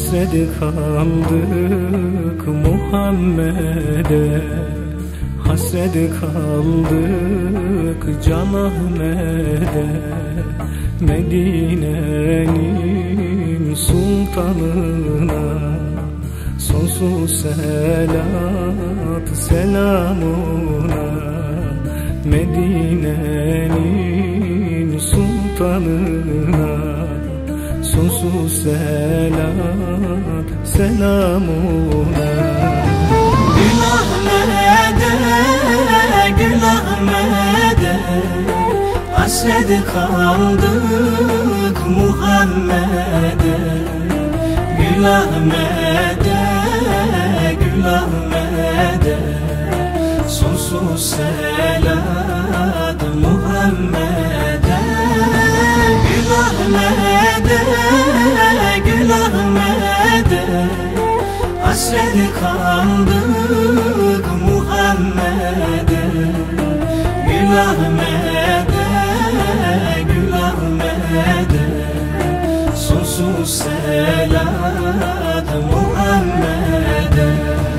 Hasret kaldık Muhammed'e, hasret kaldık Can Ahmet'e, Medine'nin sultanına sonsuz selat selamuna. Medine'nin sultanına sonsuz selat selamuna. Gül Ahmet'e, Gül Ahmet'e, hasret kaldık Muhammed'e. Gül Ahmet'e, Gül Ahmet'e, sonsuz selat Muhammed'e. Gül Ahmet'e, Gül Ahmet'e, hasret kaldık Muhammed'e. Gül Ahmet'e, Gül Ahmet'e, sonsuz selat Muhammed'e.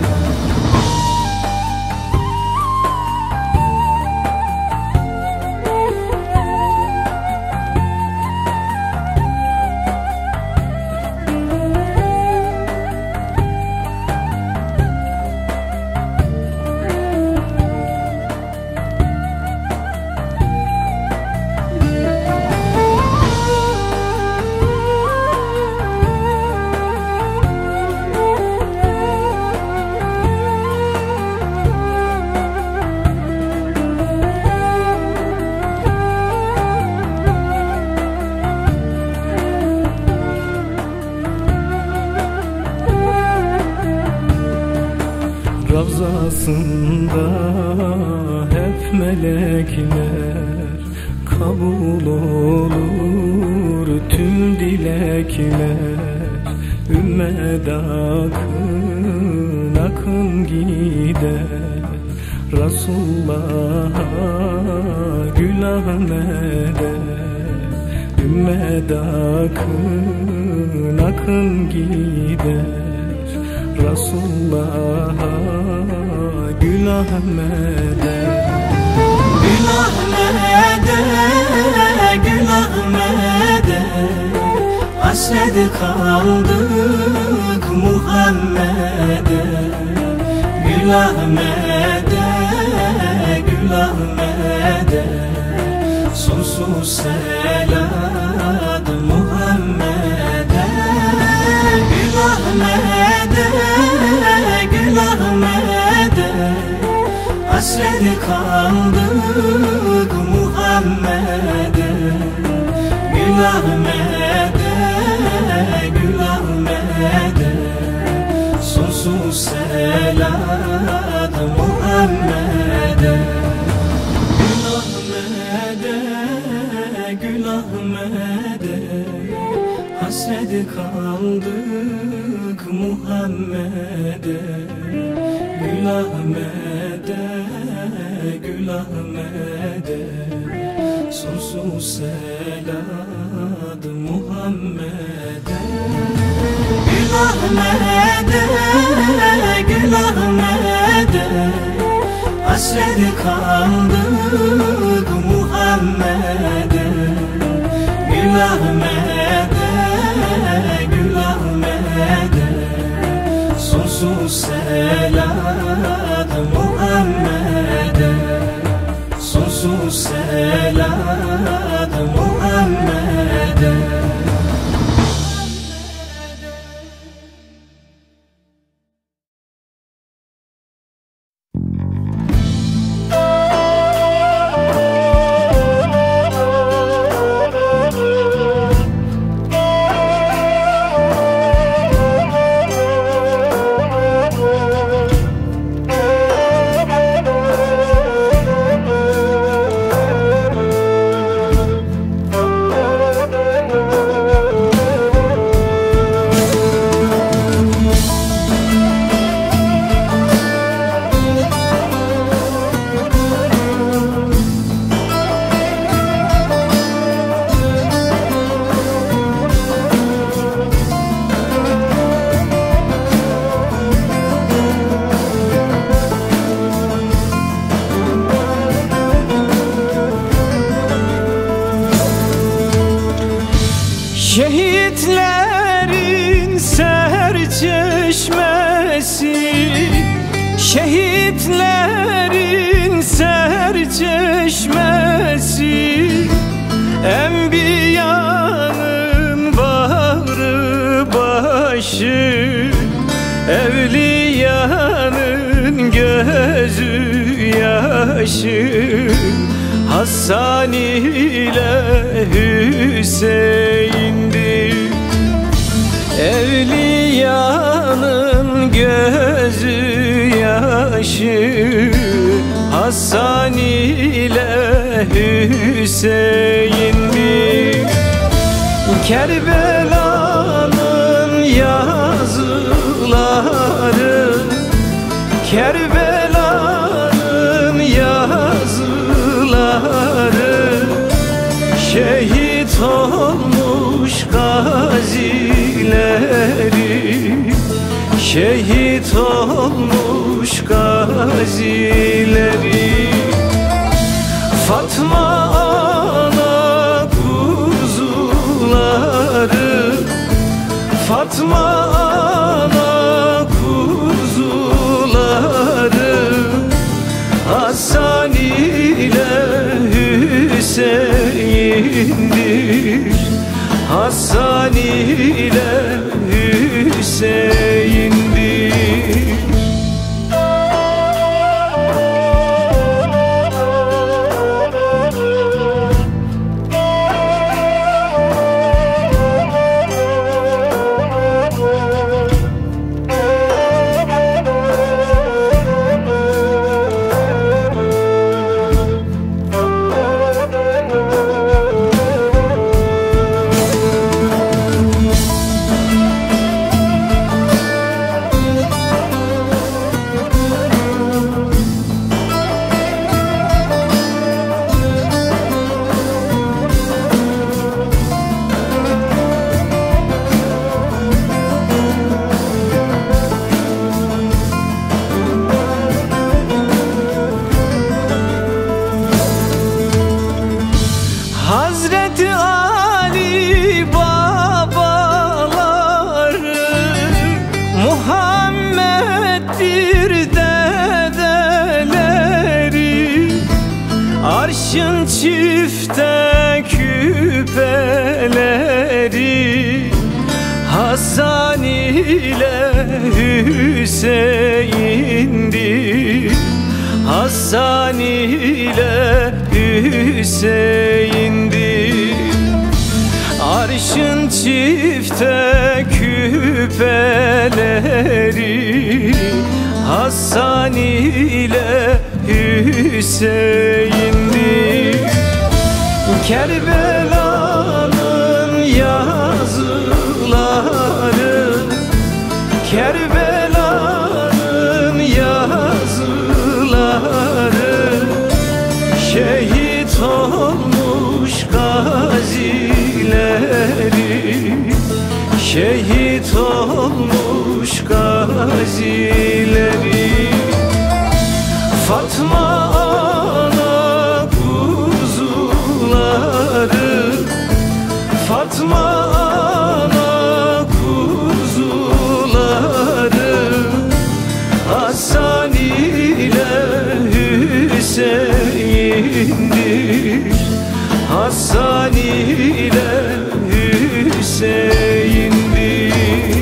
Ravzasında hep melekler, kabul olur tüm dilekler. Ümmet akın akın gider Resulullah'a, Gül Ahmet'e. Ümmet akın akın gider Resulullah'a, Gül Ahmet'e. Gül Ahmet'e, Gül Ahmet'e, hasret kaldık Muhammed'e. Gül Ahmet'e, Gül Ahmet'e, sonsuz selat Muhammed'e. Gül Ahmet'e, Gül Ahmet'e, hasret kaldık Muhammed'e. Gül Ahmet'e, Gül Ahmet'e, sonsuz selat Muhammed'e. Gül Ahmet'e, Gül Ahmet'e, hasret kaldık Muhammed'e. Gül Ahmet'e, Gül Ahmet'e, sonsuz selat Muhammed'e. Gül Ahmet'e, Gül Ahmet'e, hasret kaldık Muhammed'e. Gül Ahmet'e, Gül Ahmet'e, sonsuz selat Muhammed'e. Sonsuz selat Muhammed'e. Şehitlerin serçeşmesi, Enbiyanın bağrı başı, Evliyanın gözü yaşı, Hasan ile Hüseyin'dir. Evliyanın gözü yaşı, Hasan ile Hüseyin'dir. Kerbela'nın yazıları, Kerbela'nın yazıları, şehit olmuş gazileri, şehit olmuş gazileri. Fatma ana kuzuları, Fatma ana kuzuları, Hasan ile Hüseyin'dir, Hasan ile Hüseyin'dir. Hazreti Ali babaları, Muhammed'dir dedeleri, arşın çifte küpeleri, Hasan ile Hüseyin'dir, Hasan ile Hüseyin'dir. Arşın çifte küpeleri, Hasan ile Hüseyin'dir. Kerbela'nın yazıları, Kerbela'nın yazıları, şehit olmuş gazileri, şehit olmuş gazileri. Fatma ana kuzuları, Fatma ana kuzuları, Hasan ile Hüseyin'dir, Hasan ile Hüseyin'dir.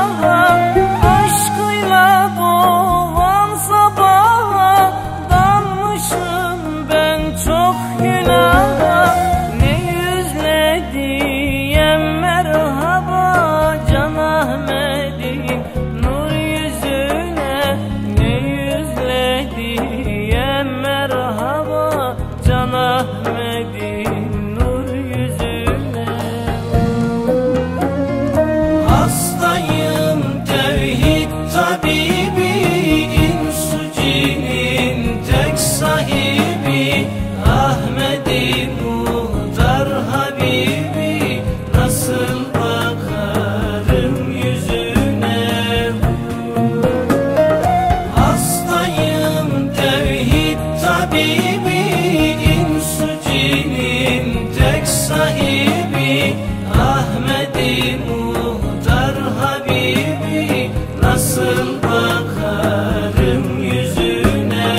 aşkıyla doğan sabaha dalmışım ben çok günaha. Ne yüzle diyem merhaba Can Ahmet'in nur yüzüne, ne yüzle diyem merhaba Can Ahmet'in nur yüzüne. Hastayım tevhid tabibi, insu cinin tek sahibi, Ahmet-i Muhtar Habibi, nasıl bakarım yüzüne. Hastayım tevhid tabibi, insu cinin tek sahibi, Ahmet-i Muhtar Habibi, nasıl bakarım yüzüne.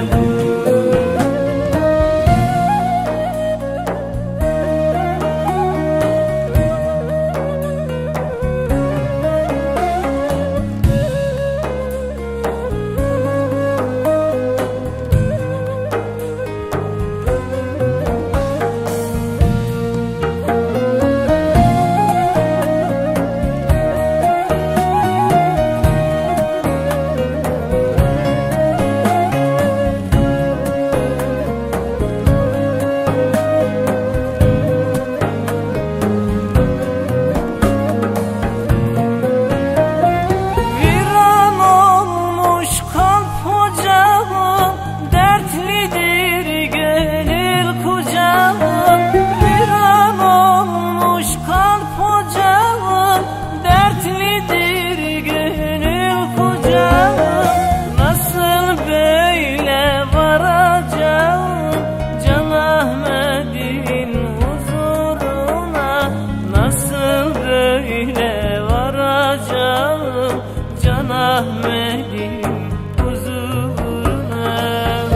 Viran olmuş kalp ocağım, dertlidir gönül kucağım. Viran olmuş kalp ocağım, dertlidir gönül kucağım. Nasıl böyle varacağım Can Ahmet'in huzuruna, nasıl böyle varacağım Can Ahmet'in huzuruna.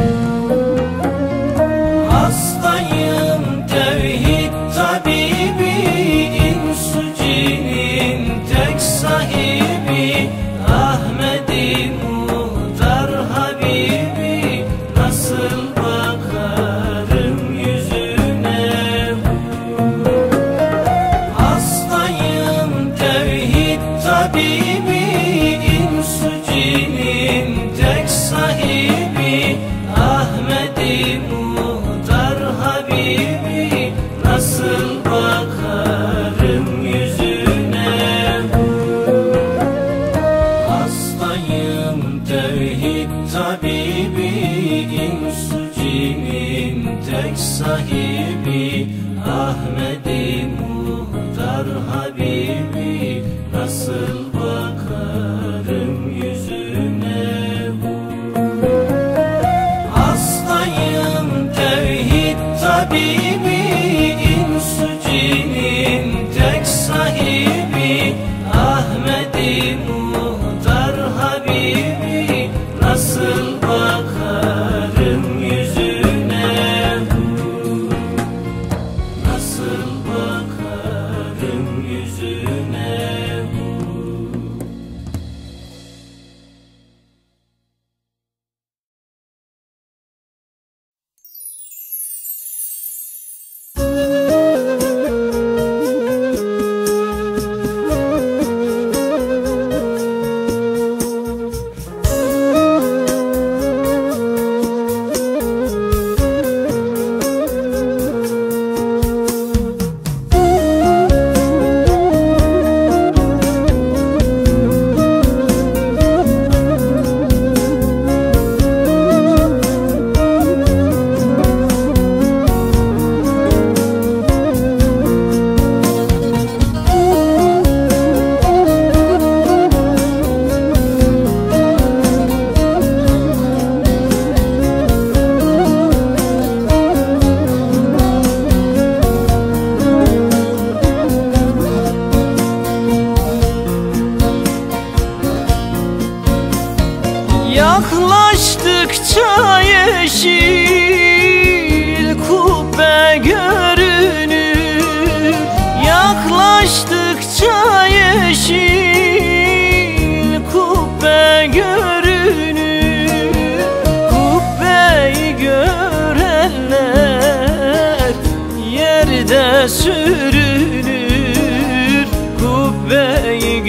Hastayım tevhid tabibi, insu cinin tek sahibi, Ahmet-i Muhtar Habibi, nasıl bakarım yüzüne. Hastayım tevhid tabibi, insu cinin tek sahibi, Ahmet-i Muhtar Habibi, nasıl bakarım yüzüne. Hastayım tevhid tabibi, insu cinin tek sahibi, Ahmet-i Muhtar Habibi, nasıl bakarım yüzüne. Hastayım tevhid tabibi, insu cinin tek sahibi, Ahmet-i Muhtar Habibi, nasıl bakarım yüzüne. Nasıl bakarım yüzüne. yerde sürünür, kubbeyi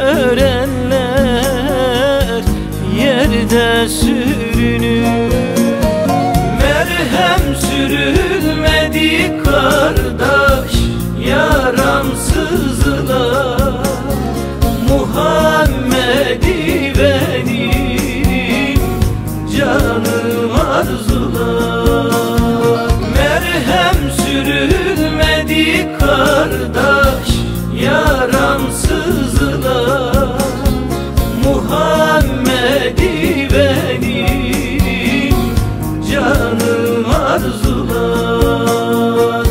görenler yerde sürünür. Merhem sürülmedi kardeş, yaramsızlar Muhammed'i benim canım arzular. Merhem sürülmedi kardeş, yaramsızlar Muhammed'i benim canım arzular.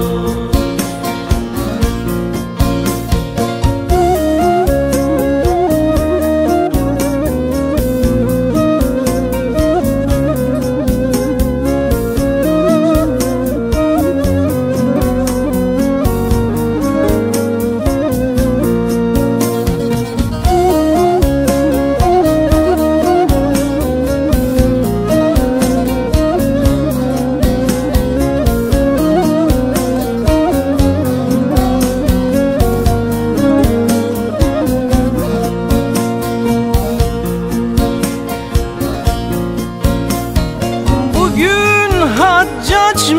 Haccac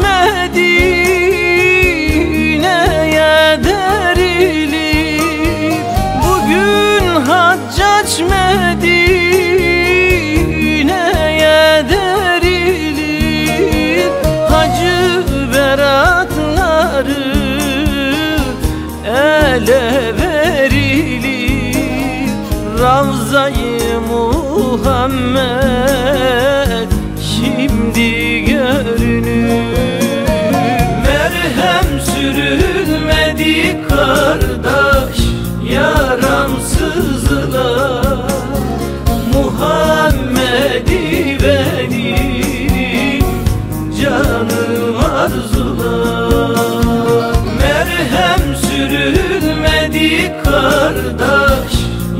Medine'ye derilir. Bugün Haccac Medine'ye derilir. Hacı beratları ele verilir. Ravza-i Muhammed şimdi görünür. Merhem sürülmedi kardeş, yaramsızlar Muhammed'i benim canım arzular. Merhem sürülmedi kardeş,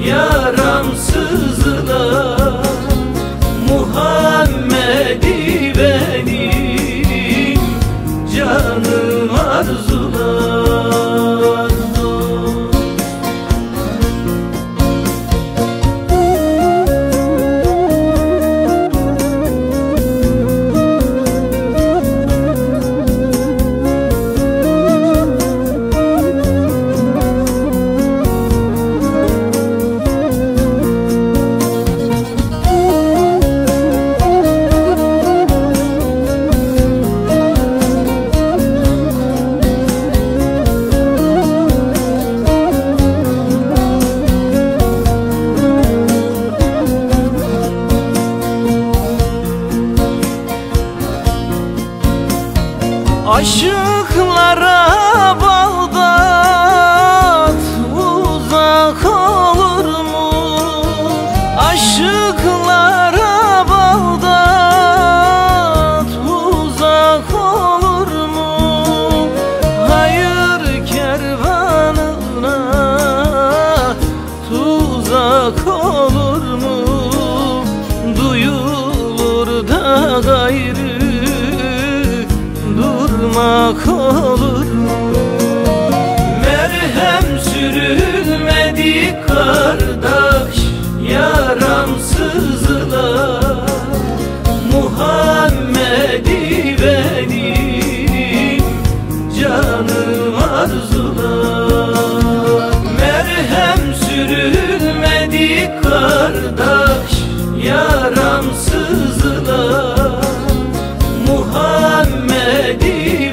yaramsızlar Muhammed'i benim canım arzular. Aşıklara Bağdat uzak olur mu? Aşıklara Bağdat uzak olur mu? Hayır kervanına tuzak olur mu? Duyulur da gayrı durmak olur mu? Merhem sürülmedi kardeş, yaramsızlar Muhammed'i benim canım arzular. Merhem sürülmedi kardeş, yaramsızlar Muhammed'i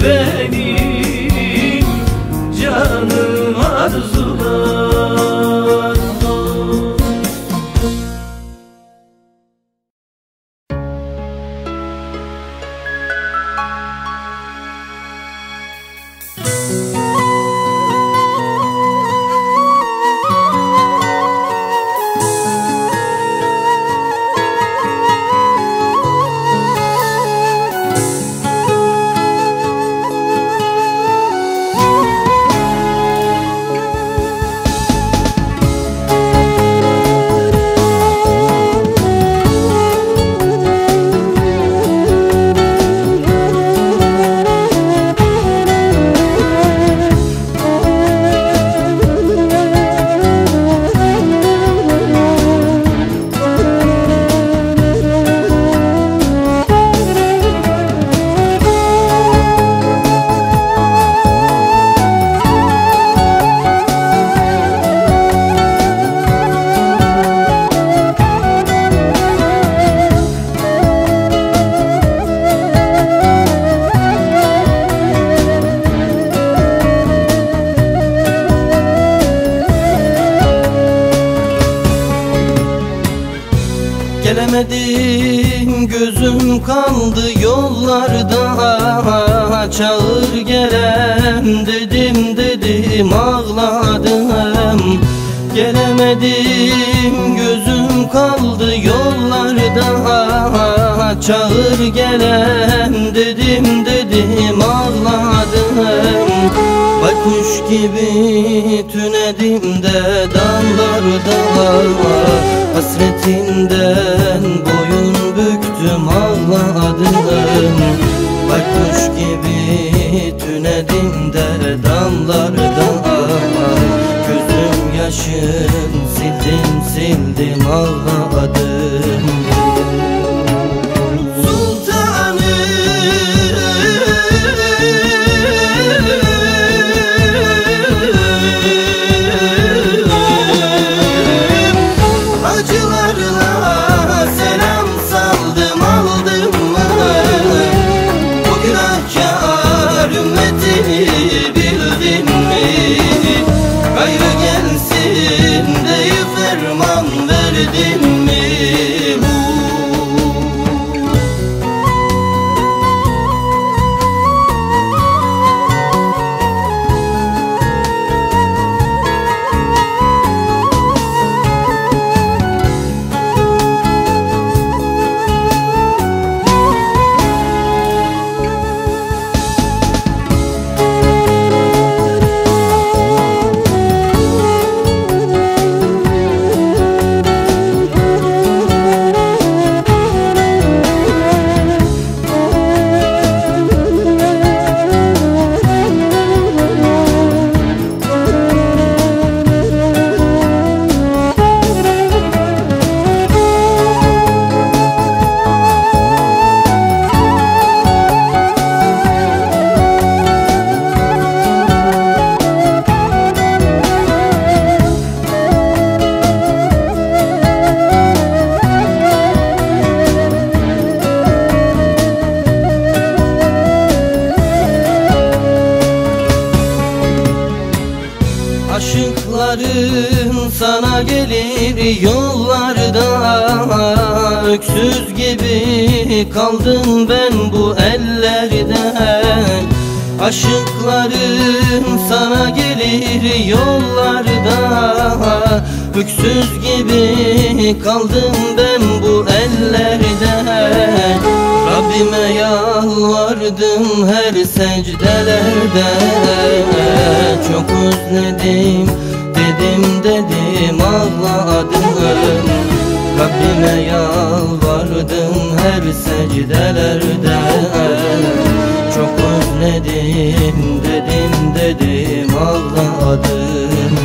benim canım arzular. Gelemedim, gözüm kaldı yollarda. Çağır gelem dedim dedim ağladım. Gelemedim, gözüm kaldı yollarda. Çağır gelem dedim dedim ağladım. Baykuş gibi tünedim de dağlarda. Hasretinden boyun büktüm ağladım. Baykuş gibi tünedim de damlarda. Gözüm yaşın sildim sildim ağladım. Aşıkların sana gelir yollarda. Öksüz gibi kaldım ben bu ellerde. Aşıkların sana gelir yollarda. Öksüz gibi kaldım ben bu ellerde. Rabbime yalvardım her secdelerde. Çok özledim dedim dedim ağladım. Rabbime yalvardım her secdelerde. Çok özledim dedim dedim ağladım.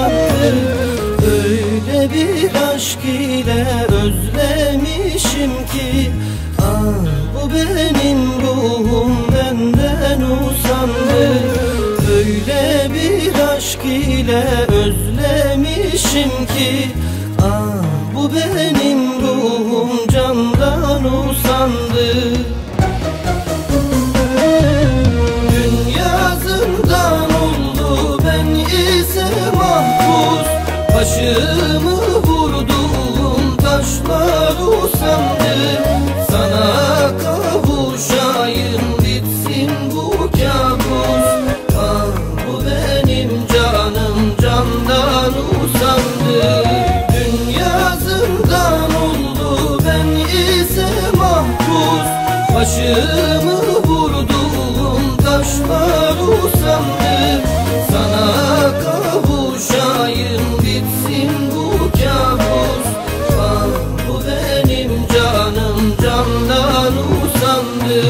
usandı. Öyle bir aşk ile özlemişim ki, ah bu benim ruhum benden usandı. Öyle bir aşk ile özlemişim ki, ah bu benim ruhum candan usandı. Dünya zindan oldu, ben ise mahpus. Başımı vurduğum taşlar usandı. Sana kavuşayım, bitsin bu kabus. Ah bu benim canım candan usandı. Dünya zindan oldu, ben ise mahpus. Başımı vurduğum taşlar usandı. Sana kavuşayım, bitsin bu kabus. Ah bu benim canım candan usandı.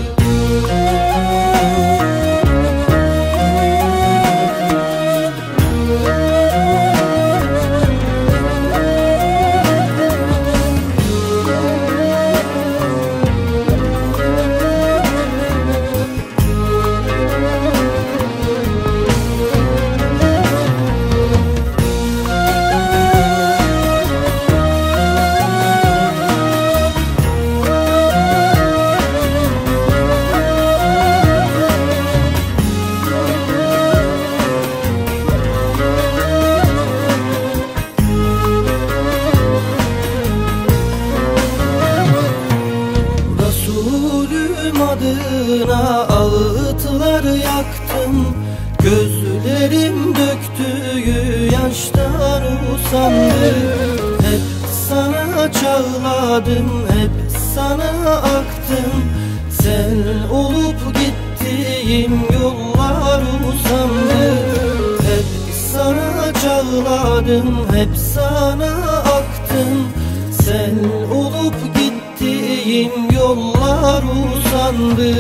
Adına ağıtlar yaktım, gözlerim döktüğü yaşlar usandı. Hep sana çağladım, hep sana aktım. Sen olup gittiğim yollar usandı. Hep sana çağladım, hep sana aktım. Sen olup gittiğim yollar usandı.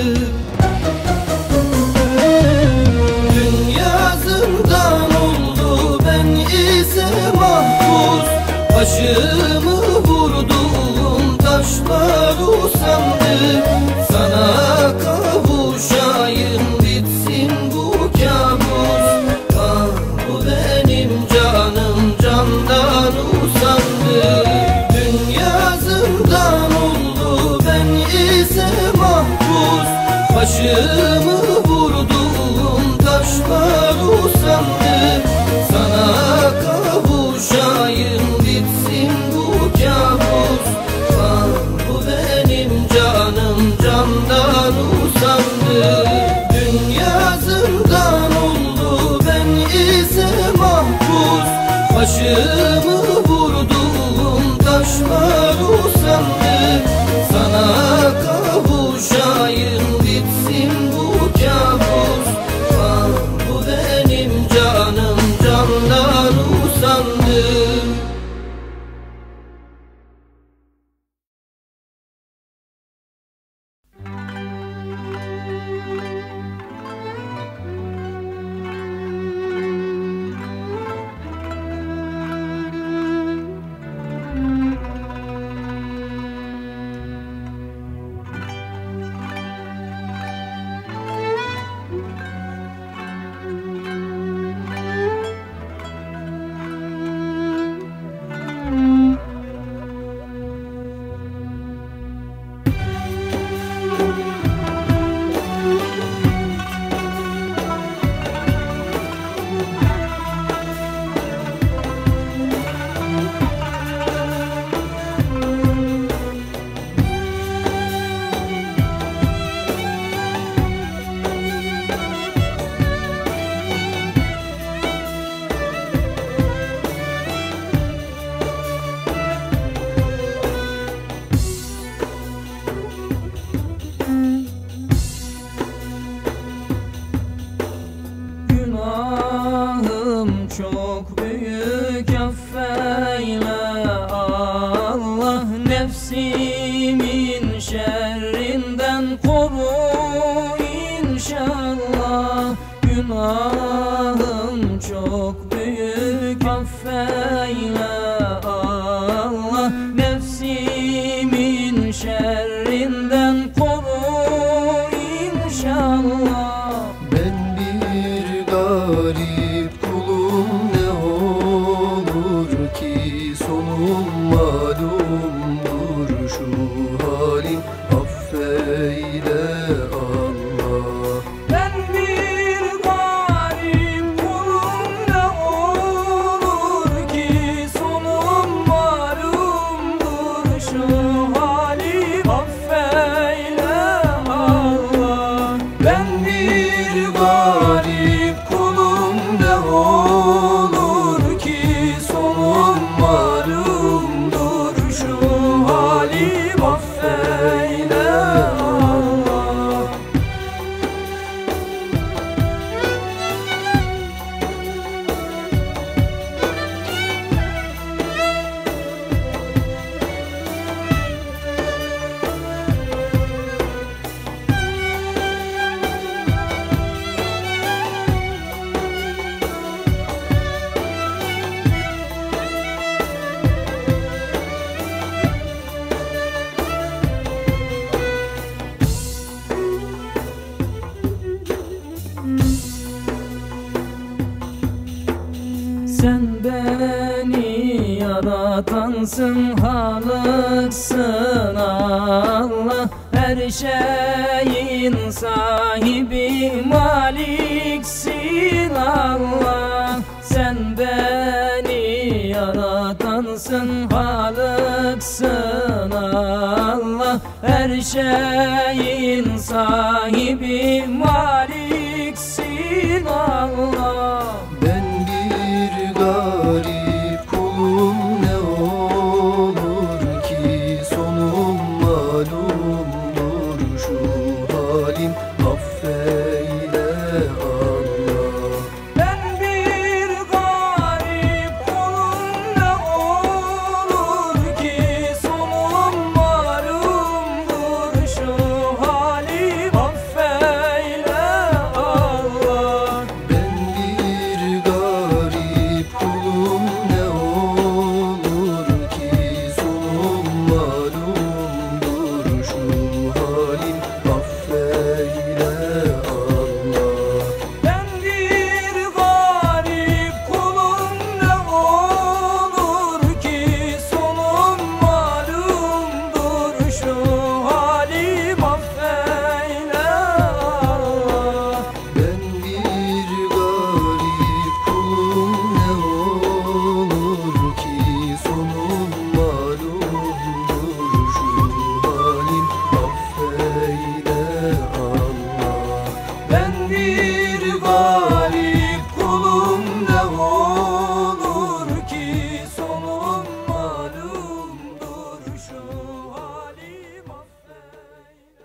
Dünya zindan oldu, ben ise mahpus. Başımı vurduğum taşlar usandı. Sana kavuşayım, bitsin bu kabus. Ah bu benim canım candan usandı. Dünya zindan oldu, ben ise mahpus. Başımı vurduğum taşlar usandı. Sana kavuşayım, bitsin bu kabus. Ah bu benim canım candan usandı. sonum malumdur şu halim, affeyle Allah. Ben bir garip kulum, ne olur ki sonum malumdur şu halim, affeyle Allah. Ben bir garip kulum, ne olur ki sonum malumdur şu halim, affeyle Allah. Sen beni yaratansın, halıksın Allah. Her şeyin sahibi, maliksin Allah. Sen beni yaratansın, halıksın Allah. Her şeyin sahibi, maliksin Allah. Ben bir garip kulum, ne olur ki sonum malumdur şu halim, affeyle Allah. Ben bir garip kulum, ne olur ki sonum malumdur şu halim, affeyle Allah. Ben bir garip kulum, ne olur ki sonum malumdur şu halim, affeyle Allah. Ben bir garip kulum, ne olur ki sonum malumdur şu halim, affeyle Allah. Ben bir garip kulum, ne olur ki sonum malumdur şu halim, affeyle Allah. Ben bir garip kulum, ne olur ki sonum malumdur şu halim, affeyle.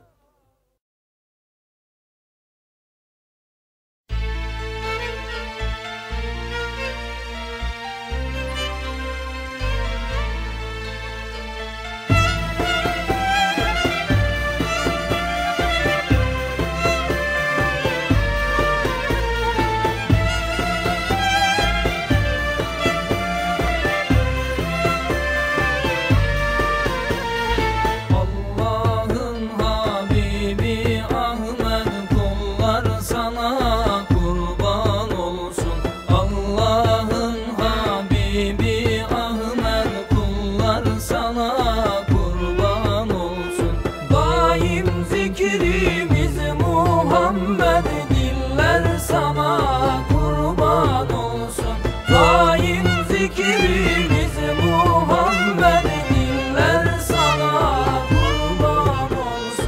Allah'ın Habibi Ahmet, kullar sana kurban olsun. Allah'ın Habibi Ahmet, kullar sana kurban olsun. Daim zikrimiz Muhammed, diller sana kurban olsun. Daim zikrimiz Muhammed, diller sana kurban olsun.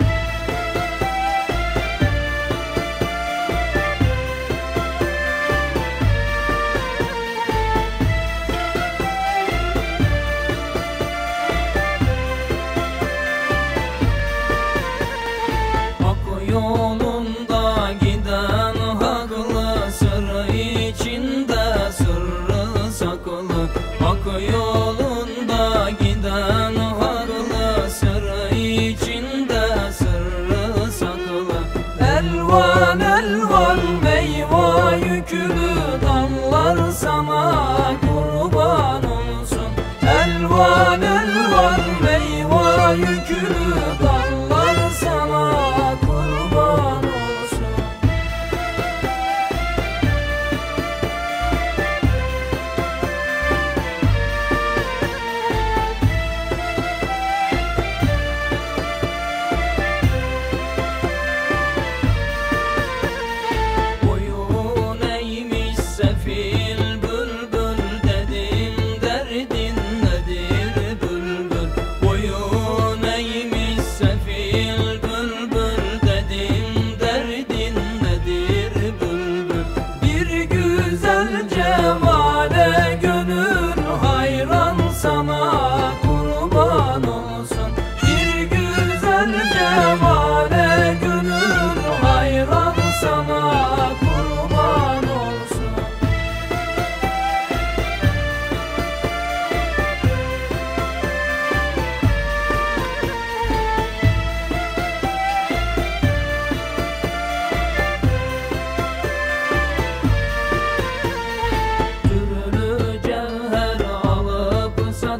Hak yolunda giden haklı, sır içinde sırrı saklı. Hak yolunda giden haklı, sır içinde sırrı saklı. Elvan elvan meyve yüklü dallar sana kurban olsun. Elvan elvan meyve yüklü dallar sana kurban olsun.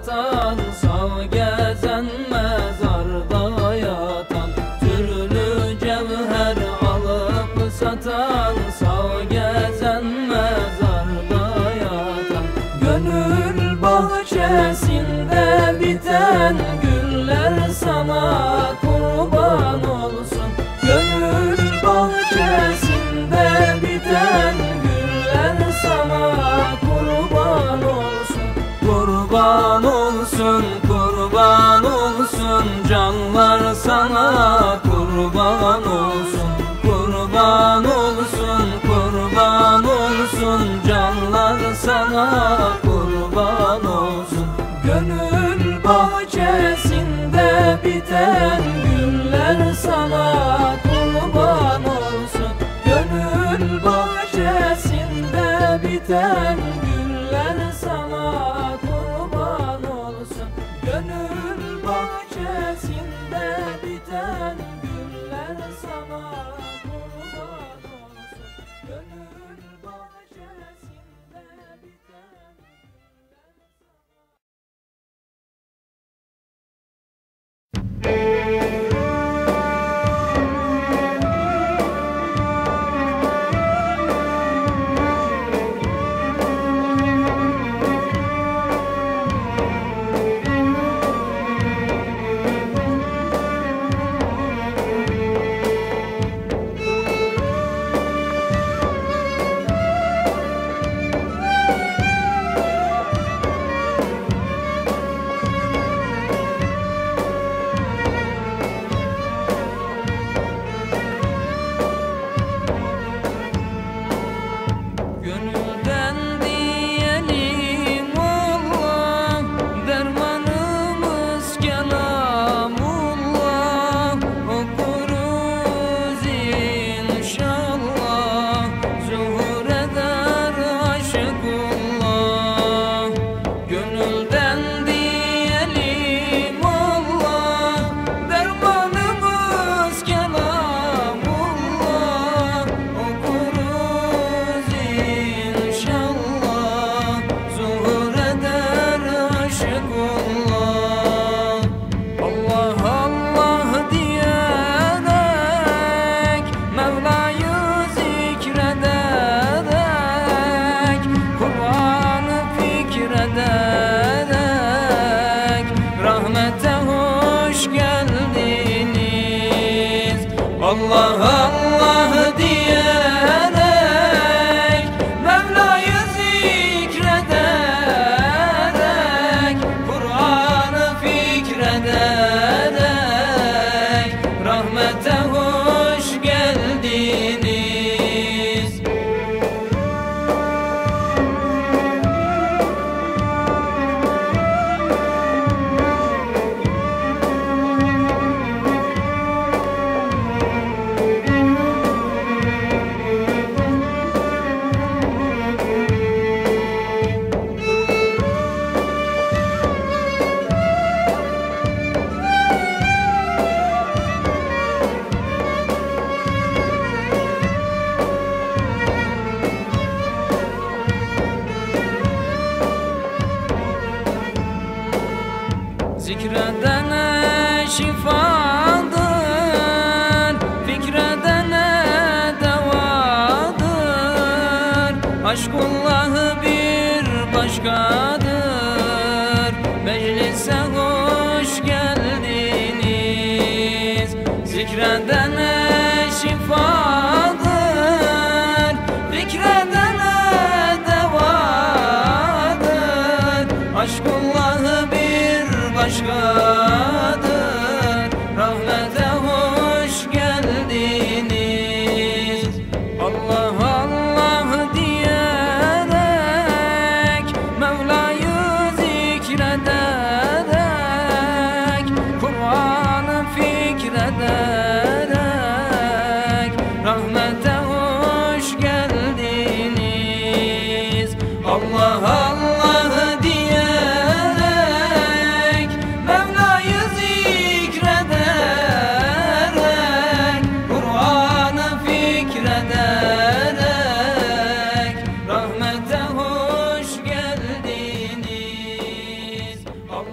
satan, sağ gezen mezarda yatan, türlü cevher alıp satan, sağ gezen mezarda yatan. Gönül bahçesinde biten güller sana kurban olsun. Gönül bahçesinde biten güller sana kurban olsun. Kurban olsun, kurban olsun, canlar sana kurban olsun. Kurban olsun, kurban olsun, canlar sana kurban olsun. Gönül bahçesinde biten güller sana kurban olsun. Gönül bahçesinde biten güller sana kurban olsun. Gönül bahçesinde biten güller sana kurban olsun. Gönül bahçesinde biten Allah Allah diyerek, Mevla'yı zikrederek, Kur'an'ı fikrederek, rahmete hoş geldiniz. Zikredene şifadır, fikredene devadır. Aşkullahı bir başkadır, meclise hoş geldiniz. Zikredene şifadır, fikredene devadır. Aşkullahı bir başkadır, rahmete hoş geldiniz. Allah Allah diyerek, Mevla'yı zikrederek, Kur'an'ı fikrederek, rahmete hoş geldiniz. Allah Allah diyerek, Mevla'yı zikrederek, Kur'an'ı fikrederek, rahmete hoş geldiniz.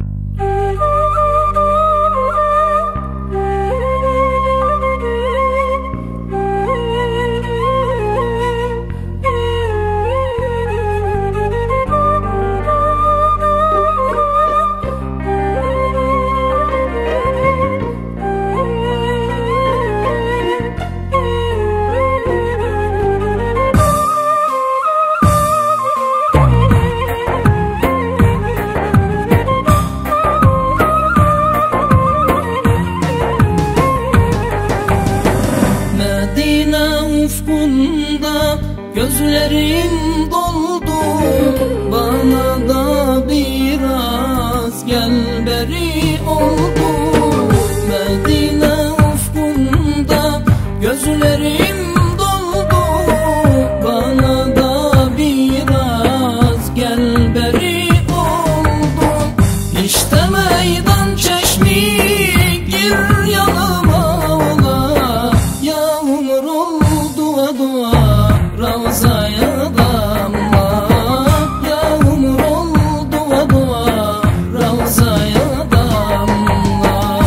Gözlerim doldu, bana da biraz gel beri oldu. Medine ufkunda gözlerim doldu, bana da biraz gel beri oldu. İşte meydan çeşmi gir yanıma ola, yağmur oldu dua Ravzaya damla, yağmur oldu dua Ravzaya damla.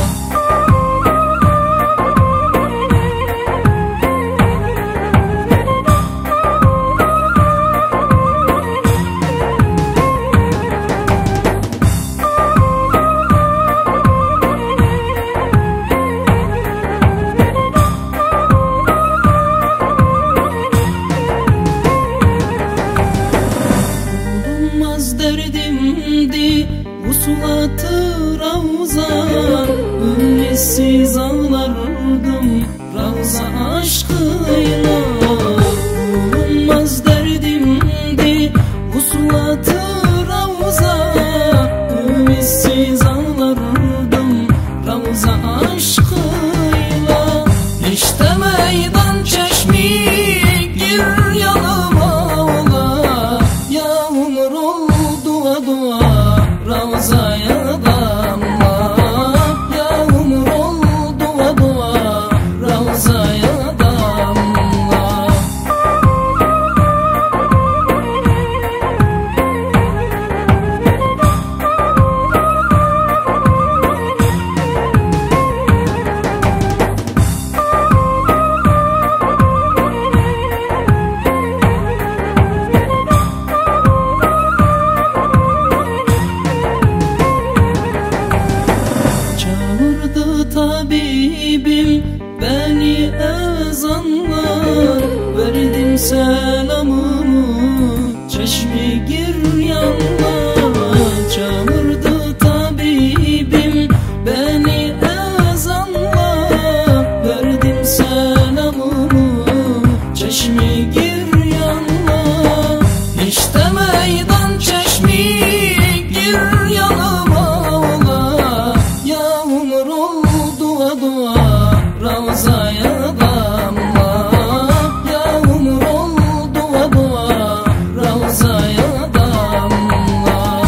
Derdimdi vusulatı Ravza, ümitsiz ağlardım Ravza aşkıyla. Bulunmaz derdimdi vusulatı Ravza, ümitsiz ağlardım Ravza aşkıyla. İşte meydan çeşmi gir yanıma ola, yağmur oldu dua Ravzaya damla, yağmur oldu dua Ravzaya damla. Tabibim beni ezanla, verdim selamımı çeşmi gir yanla. Çağırdı tabibim beni ezanla, verdim selamımı çeşmi gir yanla. İşte meydan çeşmi gir yanıma ola, yağmur oldu dua Ravzaya damla, yağmur oldu dua Ravzaya damla.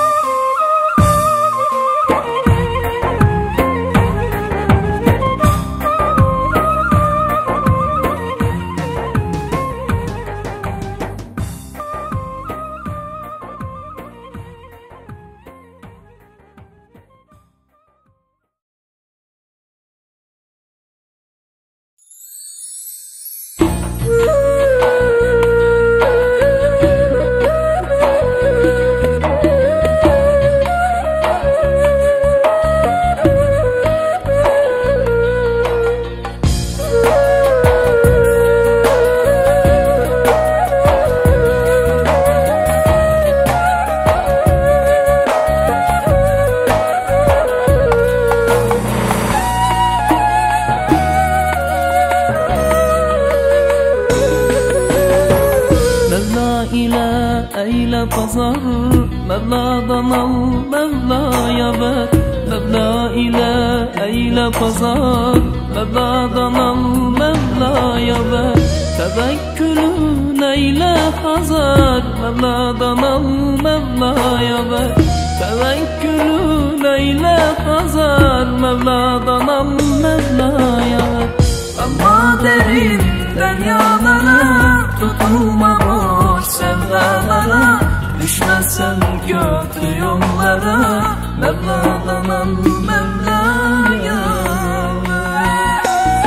Eyle pazar Mevla'dan al Mevla'ya ver. Mevla ile eyle pazar Mevla'dan al Mevla'ya ver. Tevekkülün eyle hazar Mevla'dan al Mevla'ya ver. Tevekkülün eyle hazar Mevla'dan al Mevla'ya ver. Ama derin deryalara tutulma boş sevdalara, düşmezsen kötü yollara, Mevla'dan al Mevla'ya ver.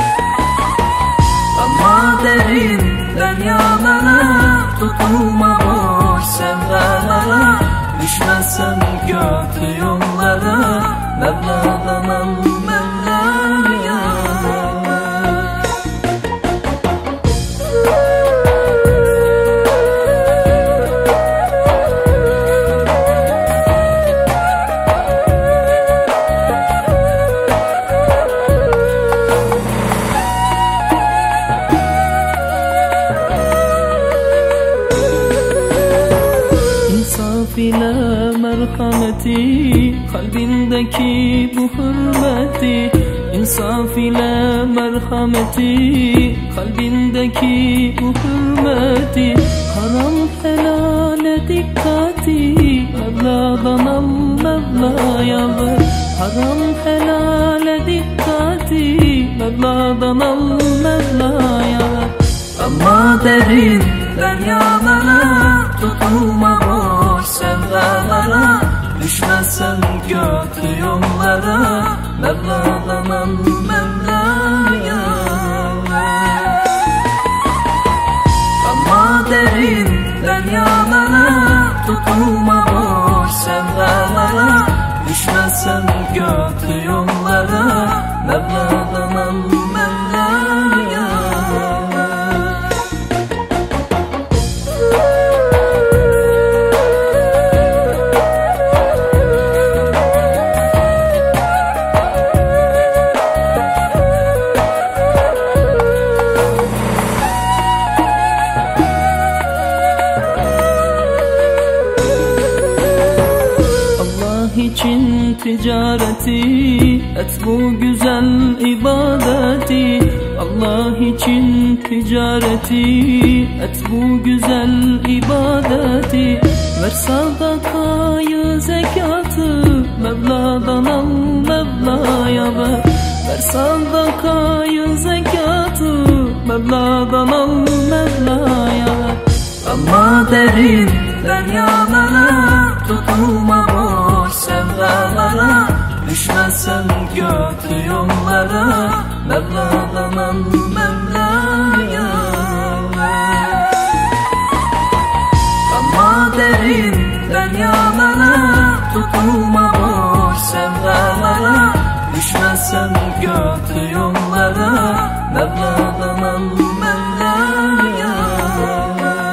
Ama derin deryalara tutulma boş sevdalara, düşmezsen kötü yollara. Mevla'dan al Mevla'ya ver. İnsaf ile merhameti, kalbindeki bu hürmeti. İnsaf ile merhameti, kalbindeki bu hürmeti. Haram helale dikkati, Mevla'dan al Mevla'ya ver. Haram helale dikkati, Mevla'dan al Mevla'ya ver. Ama derin deryalara tutulma boş sevdalara, düşmezsen kötü yollara. Mevla'dan al Mevla'ya ver. Ama derin deryalara tutulma boş sevdalara, düşmezsen kötü yollara. Mevla'dan al Mevla'ya ver. için ticareti, et bu güzel ibadeti. Allah için ticareti, et bu güzel ibadeti. Ver sadakayı zekatı, Mevla'dan al Mevla'ya ver. Ver sadakayı zekatı, Mevla'dan al Mevla'ya ver. Ama derin deryalara tutulma boş sevdalara, düşmezsen kötü yollara. Mevla'dan al Mevla'ya ver. Ama derin deryalara tutulma boş sevdalara, düşmezsen kötü yollara. Mevla'dan al Mevla'ya ver.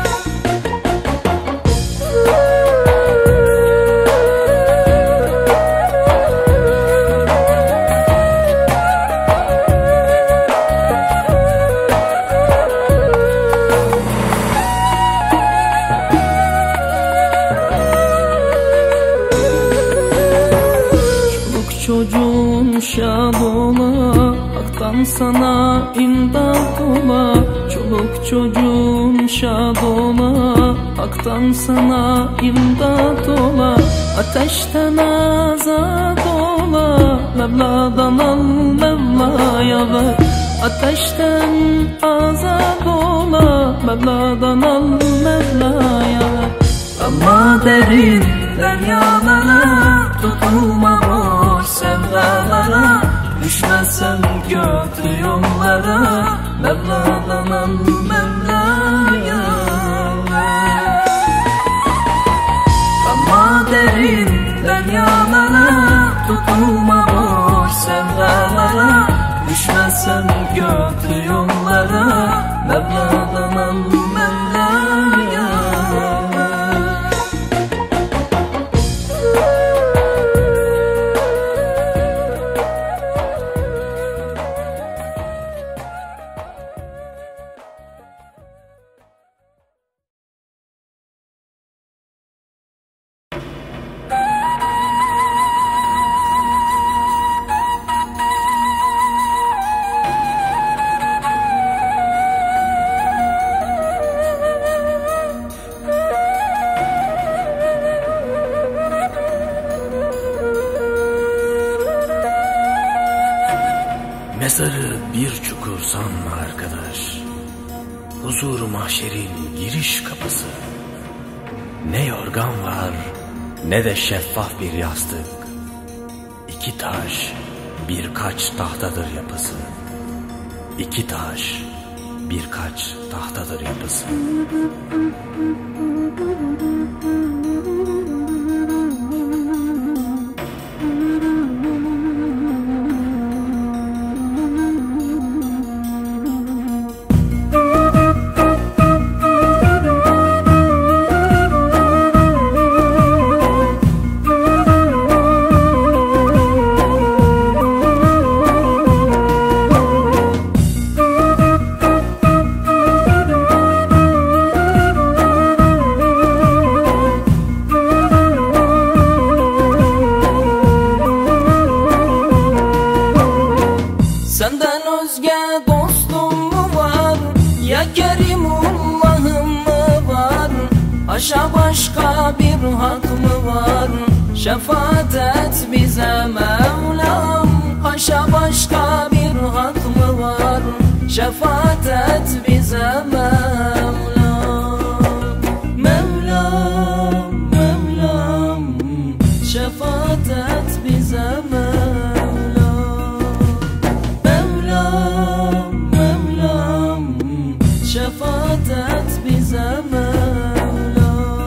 Çocuğun şad ola, Hak'tan sana imdat ola. Çoluk çocuğun şad ola, Hak'tan sana imdat ola. Ateşten azad ola, Mevla'dan al Mevla'ya ver. Ateşten azad ola, Mevla'dan al Mevla'ya ver. Ama derin deryalara tutulma boş sevdalara, düşmezsen kötü yollara. Mevla'dan al Mevla'ya ver. Ama derin deryalara tutulma boş sevdalara, düşmezsen kötü yollara. Mevla'dan al Mevla'ya ver. Mezarı bir çukur sanma arkadaş, huzur mahşerin giriş kapısı. Ne yorgan var ne de şeffaf bir yastık. İki taş, birkaç tahtadır yapısı. İki taş, birkaç tahtadır yapısı. Senden özge dostum mu var? Ya Kerimullah'ım mı var? Haşa başka bir hak mı var? Şefaat et bize Mevlam. Haşa başka bir hak mı var? Şefaat et bize Mevlam. Mevlam, Mevlam, şefaat et bize Mevlam. Şefaat et bize Mevlam.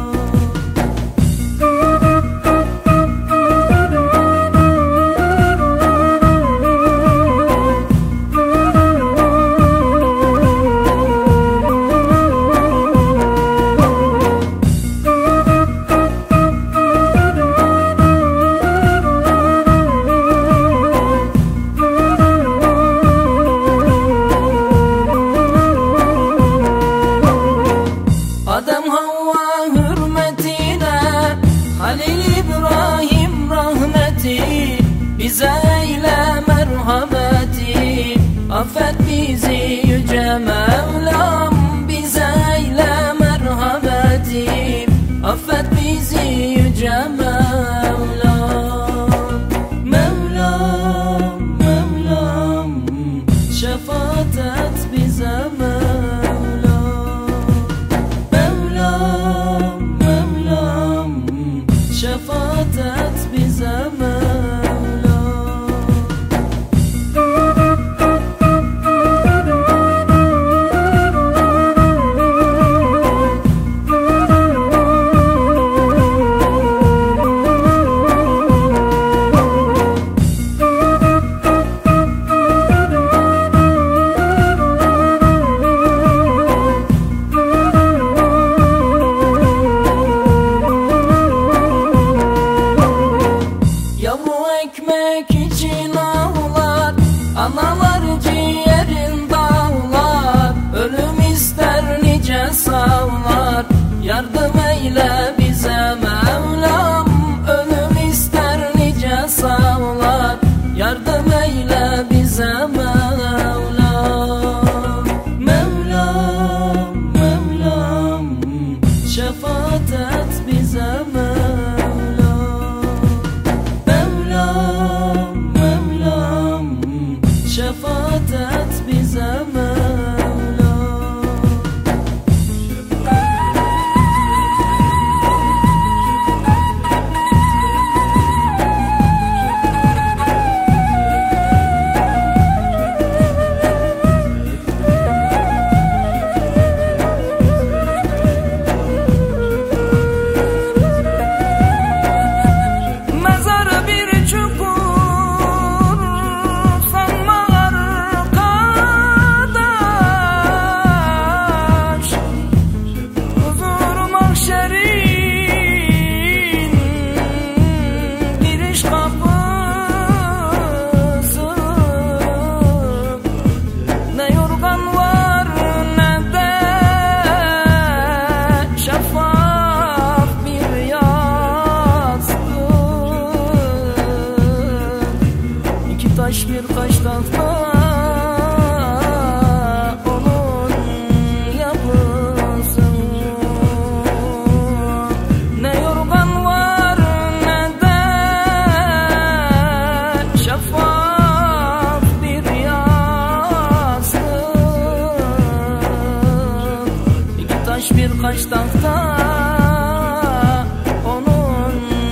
Adem Havva hürmetine Halil İbrahim rahmeti, bize eyle merhameti. Affet bizi yüce Mevlam, bize eyle merhameti. Affet bizi yüce Mevlam. Mevlam, Mevlam, şefaat et bize Mevlam. Şefaat et bize Mevlam. Ekmek için ağlar, analar ciğerin dağlar. Ölüm ister nice sağlar, yardım eyle bize Mevlam. Ölüm ister nice sağlar, yardım eyle bize Mevlam. Mevlam, Mevlam, şefaat et bize Mevlam. Şefaat et bize Mevlam. Mezarı bir çukur, taş birkaç tahta onun yapısı. Ne yorgan var ne de şeffaf bir yastık. İki taş birkaç tahta onun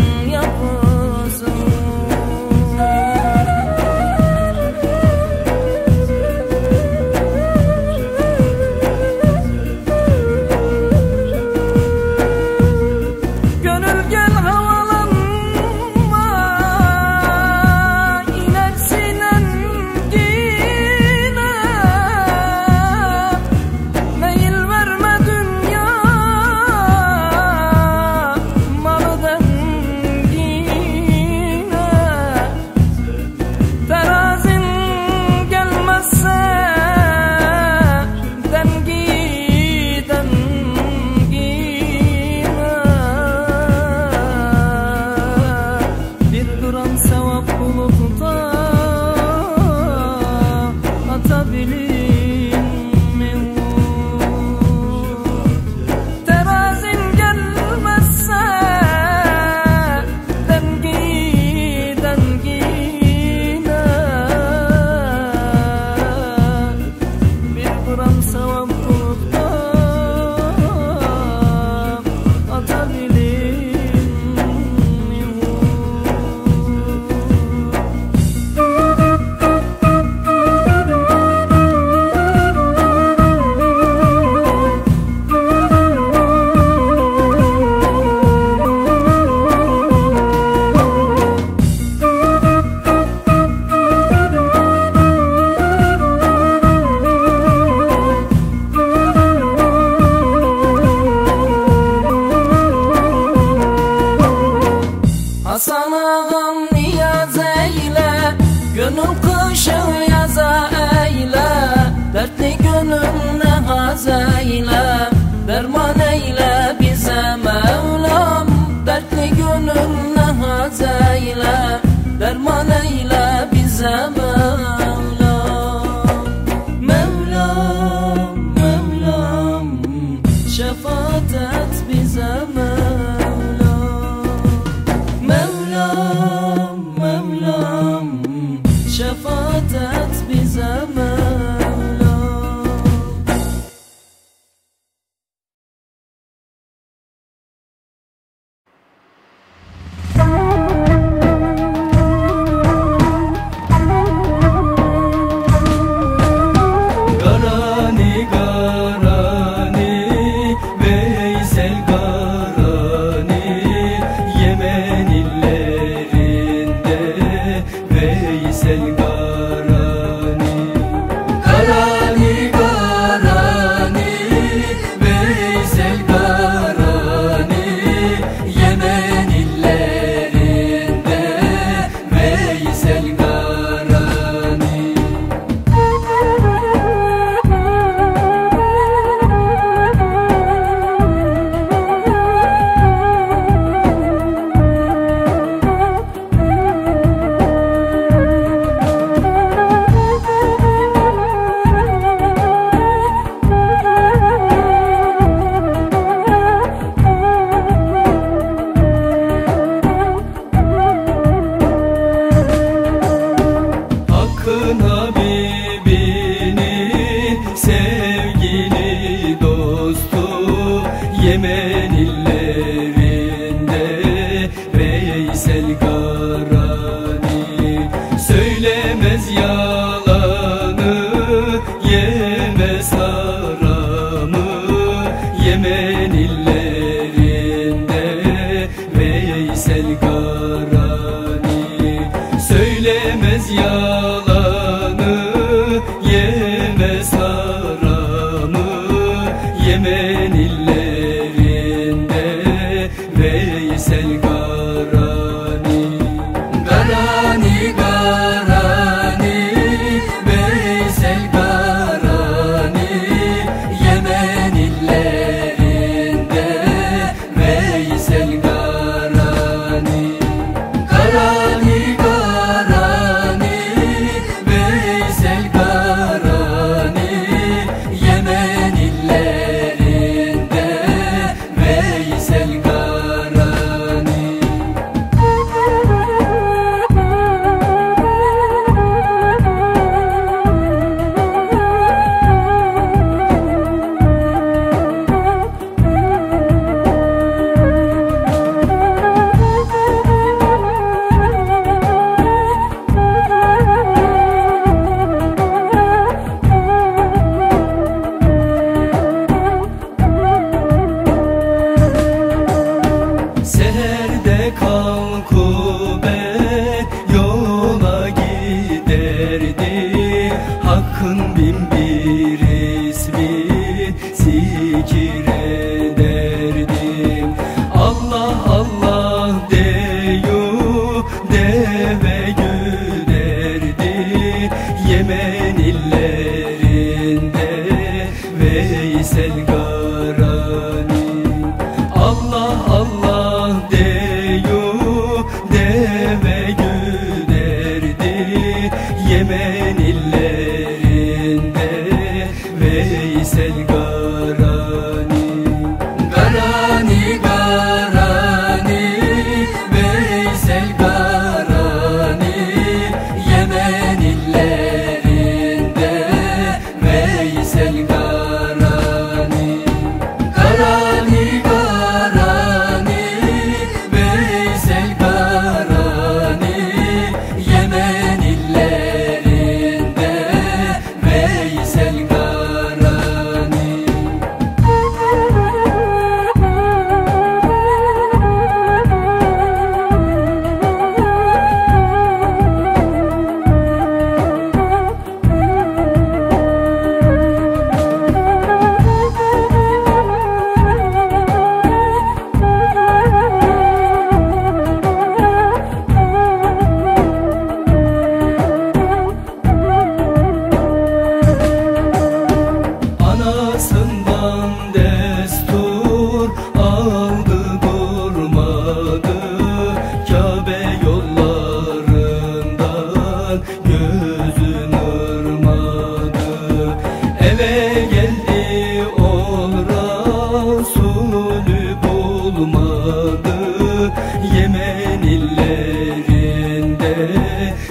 buram sevap bulup da atabilir mi? Terazin gelmezse dengiden gine bir buram sevap bulup da atabilir. Hasan ağam niyaz eyle, gönül kışı yaza eyle, dertli gönlümle haz eyle, derman eyle bize Mevlam, dertli gönlümle haz eyle, derman eyle bize Mevlam. Mevlam, Mevlam, şefaat et bize Mevlam. Mevlam, Mevlam, şefaat et bize Mevlam. Garani garani Veysel garani Yemen illerinde Veysel garani. Garani garani Veysel garani Yemen illerinde Veysel garani. Hakkın Habibinin sevgili dostu Yemen illerinde Veysel garani. Söylemez yalanı, yemez haramı Yemen illerinde Veysel garani. Söylemez yalanı, yemez haramı Yemen illerinde Veysel garani. Garani garani Veysel garani Yemen illerinde Veysel garani. Garani garani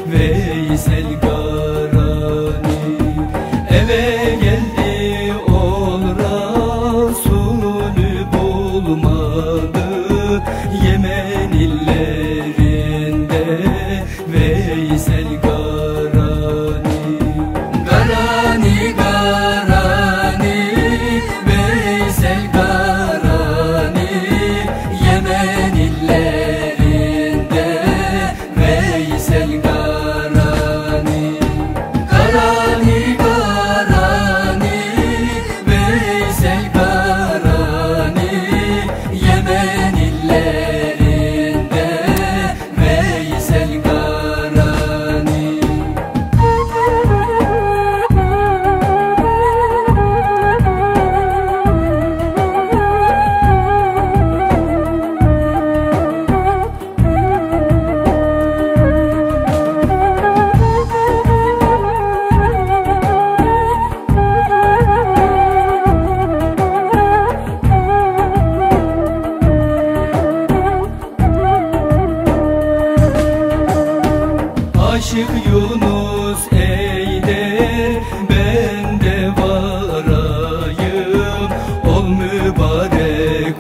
Veysel Karani. Eve geldi ol Resulü bulmadı Yemen illerinde Veysel Karani. Karani Karani Veysel Karani Yemen illerinde Veysel Karani. Karani Karani Veysel Karani Yemen illerinde Veysel Karani. Aşık Yunus eyler ben de varayım ol mübarek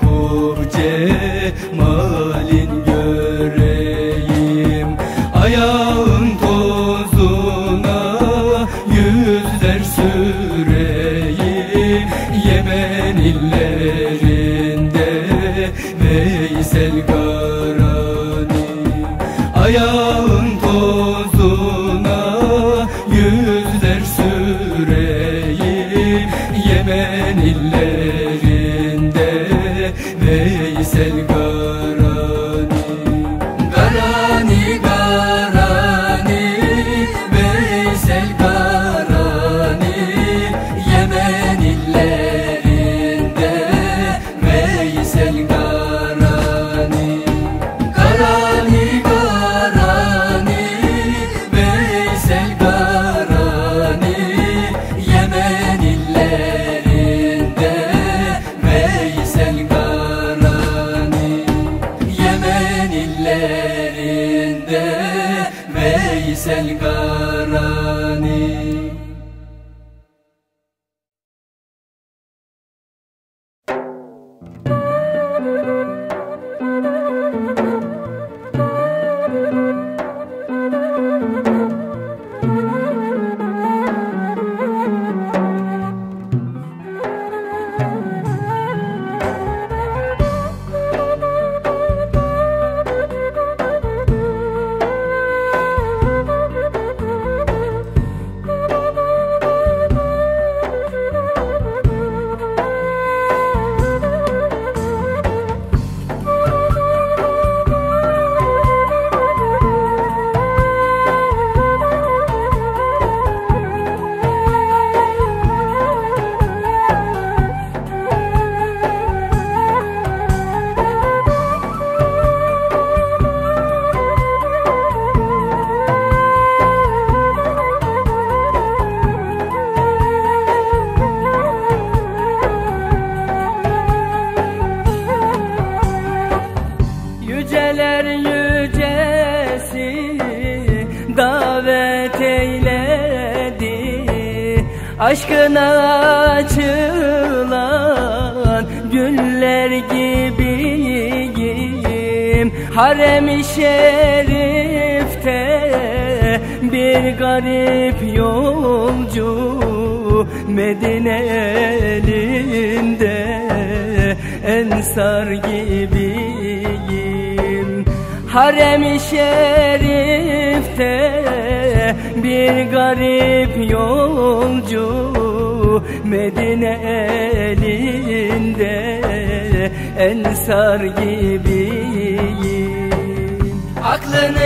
cemalin göreyim. Ayağın tozuna yüzler süreyim Yemen illerinde Veysel Karani. Ayağın tozuna yüzler süreyim Yemen illerinde Veysel Karani. Karani Karani Veysel Karani Yemen illerinde Veysel Karani. Karani Karani Veysel Karani Yemen illerinde Veysel Karani. Yemen illerinde Veysel Karani. Yüceler yücesi davet eyledi, aşkına açılan güller gibiyim. Harem-i şerifte bir garip yolcu, Medine elinde ensar gibiyim. Harem-i şerifte bir garip yolcu, Medine elinde ensar gibiyim. Aklını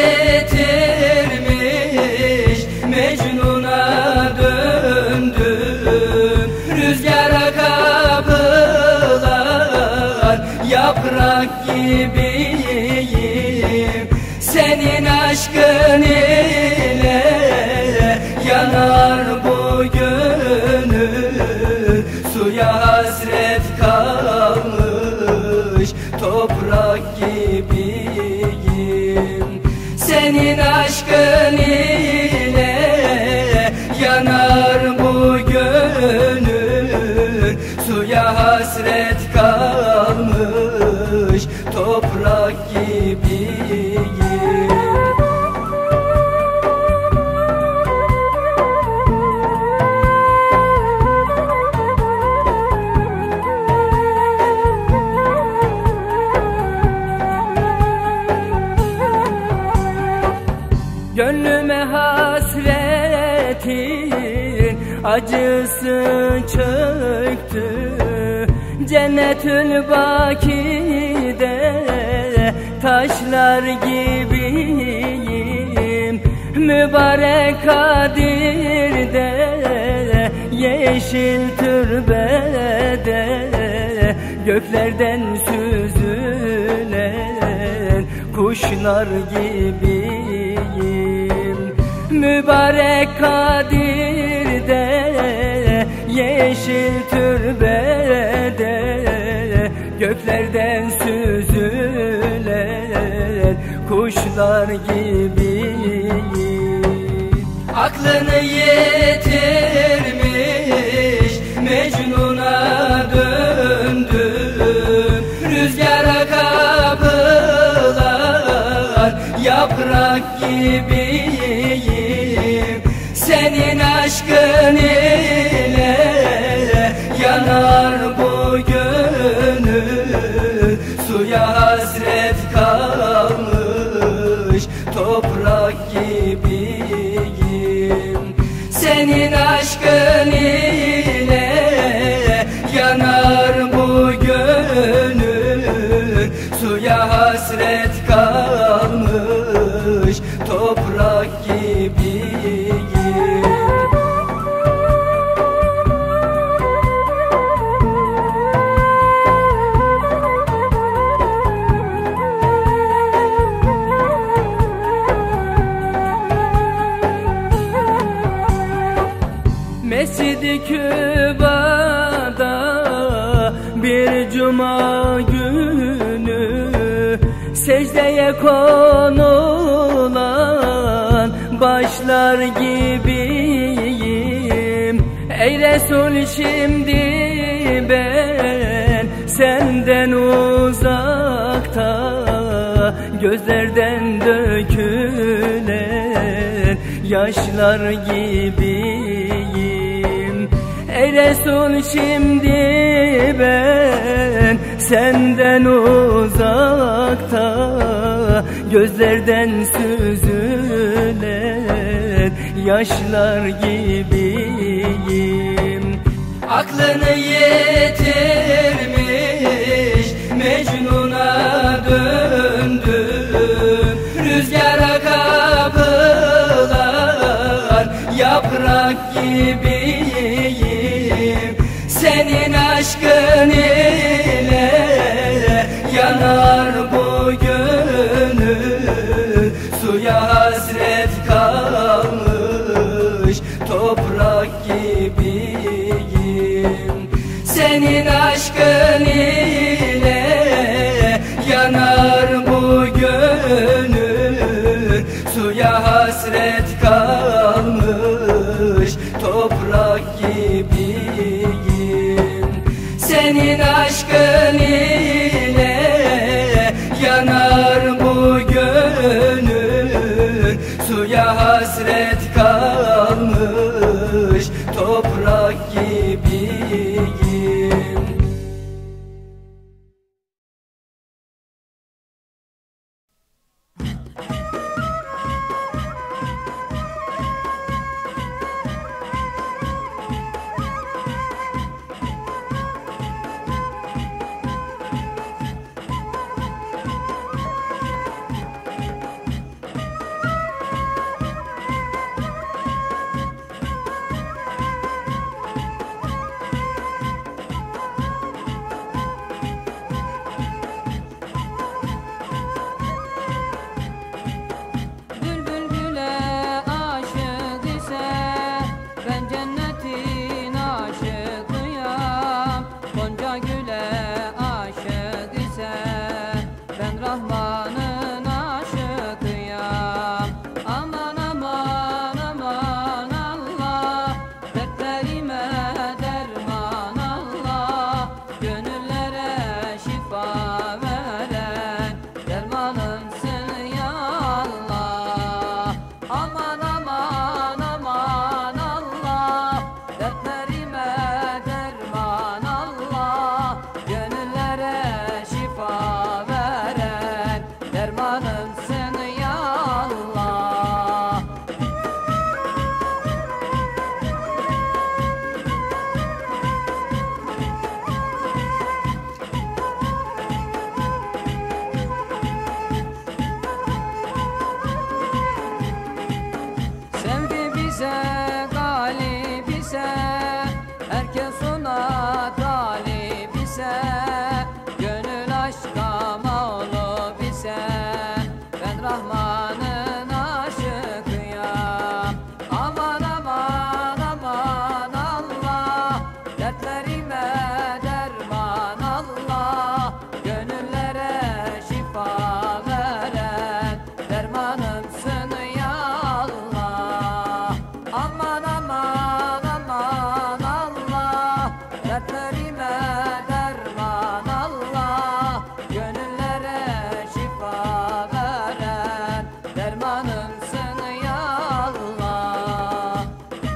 yitirmiş Mecnun'a döndüm, rüzgara kapılan yaprak gibiyim. Senin aşkın ile yanar bu gönül, suya hasret kalmış toprak gibiyim. senin aşkın ile yanar bu gönül. Suya hasret kalmış toprak gibiyim. Gönlüme hasretin acısı çöktü. Cennetül Baki'de taşlar gibiyim. Mübarek Kadir'de yeşil türbede göklerden süzülen kuşlar gibiyim. Mübarek Kadir'de yeşil türbede göklerden süzülen kuşlar gibiyim. Aklını yitirmiş Mecnun'a döndüm. Rüzgara kapılan yaprak gibiyim. Senin aşkın ile yanar bu gönül. Suya hasret kalmış toprak gibiyim. Senin aşkın ile yanar bu gönül. Suya hasret kalmış toprak gibiyim. Mescid-i Küba'da bir cuma günü secdeye konulan başlar gibiyim. Ey Resul, şimdi ben senden uzakta, gözlerden dökülen yaşlar gibiyim. Ey Resul, şimdi ben senden uzakta, gözlerden süzülen yaşlar gibiyim. Aklını yitirmiş Mecnun'a döndüm. Rüzgara kapılan yaprak gibiyim. Senin aşkın ile yanar bu gönül. Suya hasret kalmış toprak gibiyim. Senin aşkın ile yanar bu gönül. Suya hasret kalmış toprak gibiyim. Senin aşkın ile yanar bu gönül. Suya hasret kalmış toprak gibiyim. ise galip ise, herkes ona talip ise, gönül aşka mağlup ise, ben Rahman'ın aşıkıyam. Aman aman aman Allah, dertlerime derman Allah, gönüllere şifa veren dermanımsın ya Allah. Aman aman aman Allah, dertlerime derman Allah, gönüllere şifa veren dermanımsın ya Allah.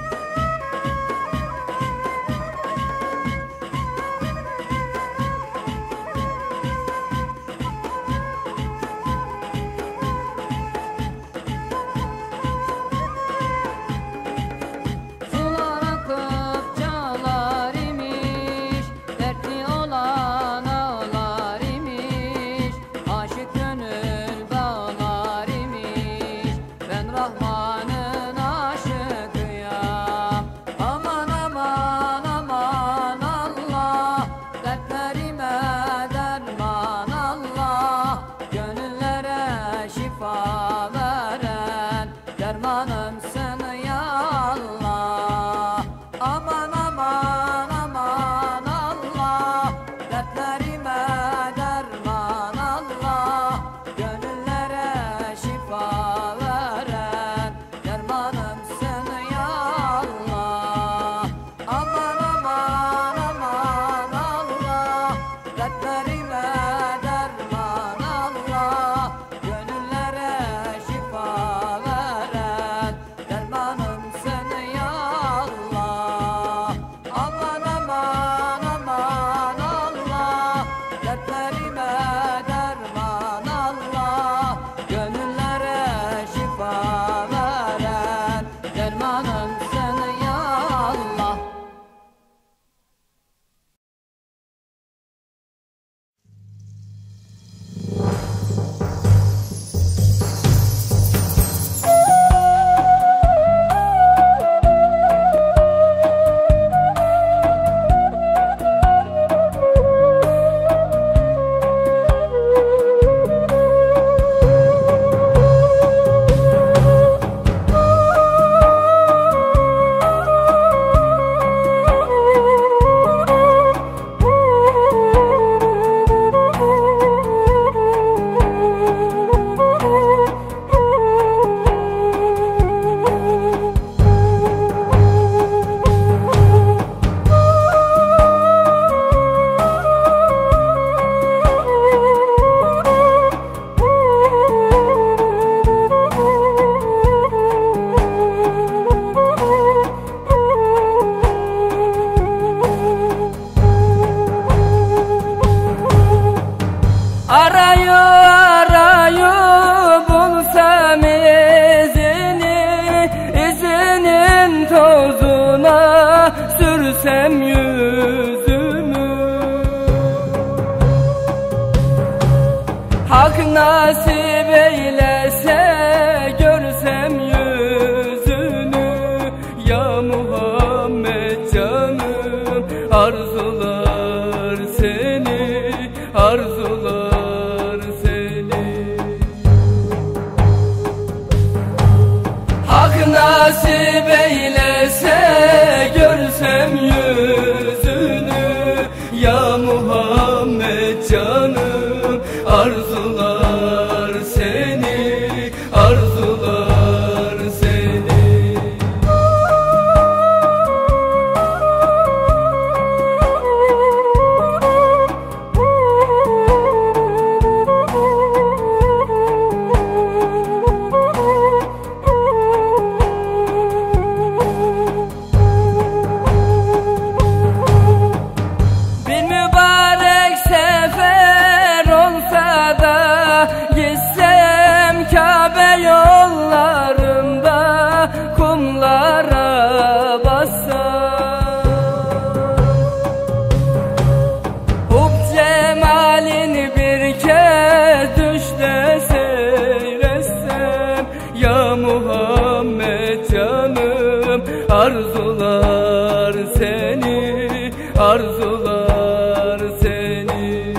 Sular akıp çağlar imiş, dertli olan ağlar imiş, aşık gönül bağlar imiş, ben Rahman'ın aşıkıyam. Aman aman aman Allah, dertlerime derman Allah, gönüllere şifa veren dermanımsın ya Allah. Aman aman aman Allah, dertlerime derman Allah, gönüllere şifa veren dermanımsın ya Allah. Aman aman aman Allah, dertlerime derman Allah, gönüllere şifa veren dermanımsın ya Allah. Aman aman aman Allah, dertlerime derman Allah, gönüllere şifa veren dermanımsın ya Allah. Arayı arayı bulsam izinin tozuna sürsem yüzümü, Hak nasip eylese görsem yüzünü, ya Muhammed canım arzular seni, arzular seni. Hak nasip eylese görsem yüzünü, ya Muhammed canım arzular seni, arzular seni. arzular seni, arzular seni.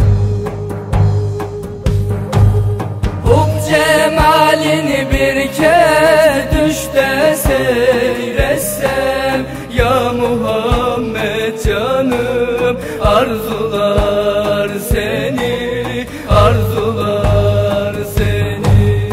Hub cemalini bir kez düşte seyretsem, ya Muhammed canım, arzular seni, arzular seni.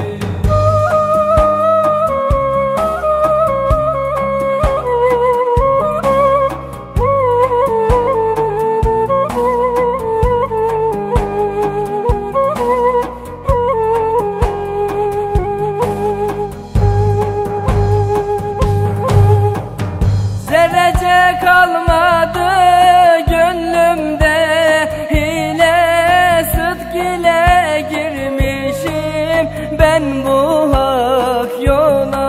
Zerrece kalmadı gönlümde hile, sıdk ile girmişim ben bu hak yola.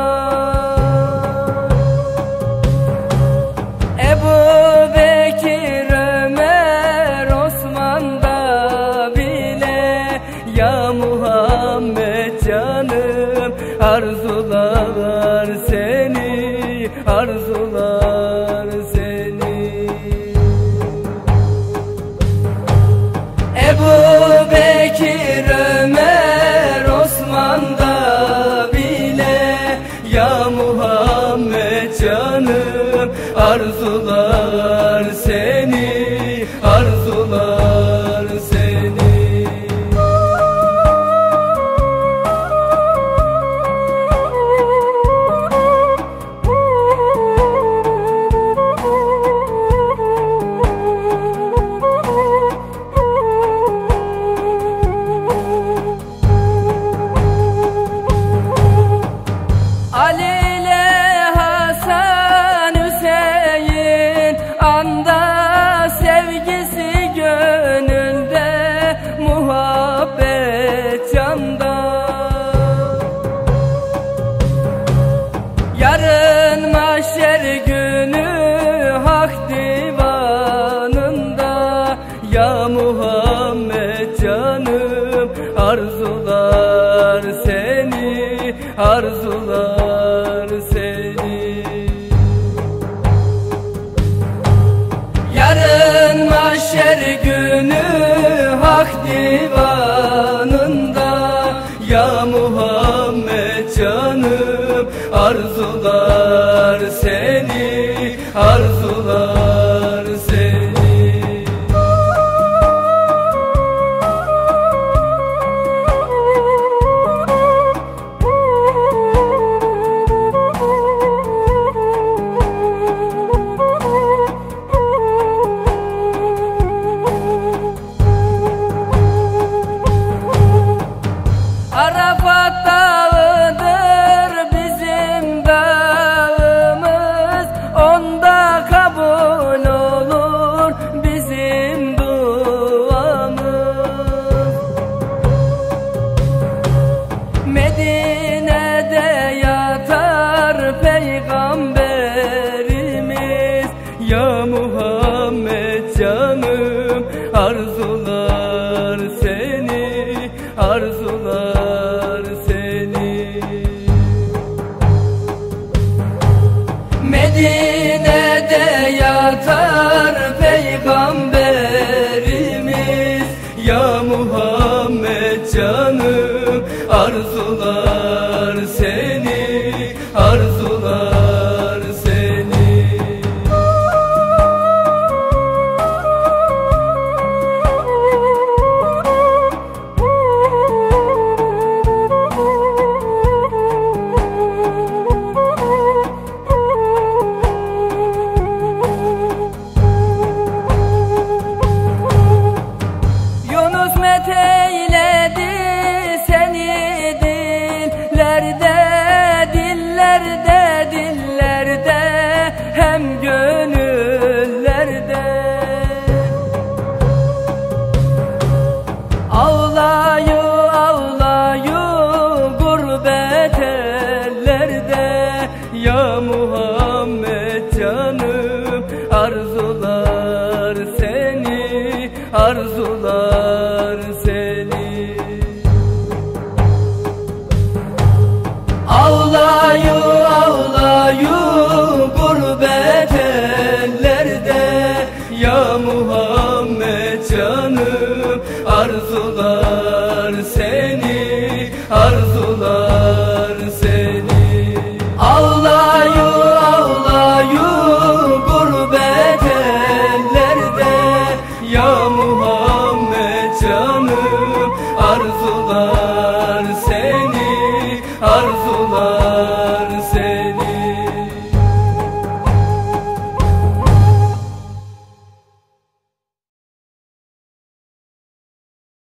Ebu Bekir, Ömer, Osman'da bile, ya Muhammed canım, arzular seni, arzular seni. Ebu Bekir, Ömer, Osman'da bile, ya Muhammed canım, arzular seni, arzular seni. Ali ile Hasan, Hüseyin anda, sevgisi gönülde, muhabbet canda. Yarın mahşer günü hak divanında, ya Muhammed canım, arzular seni, arzular seni. Yarın mahşer günü hak divanında, ya Muhammed canım, arzular seni, arzular seni. Arafat dağıdır bizim dağımız, onda kabul olur bizim duamız. Medine'de yatar peygamberimiz, ya Muhammed canım, arzular seni, arzular seni. Medine'de yatar peygamberimiz, ya Muhammed canım, arzular seni, arzular seni. Yunus meteyledi seni dillerde, dillerde, dillerde, hem gönüllerde. Ağlayı, ağlayı gurbet ellerde, ya Muhammed canım, arzular seni, arzular seni. Ağlayı, ağlayı arzular seni, arzular seni. Ağlayı ağlayı gurbet ellerde, ya Muhammed canım, arzular seni, arzular seni.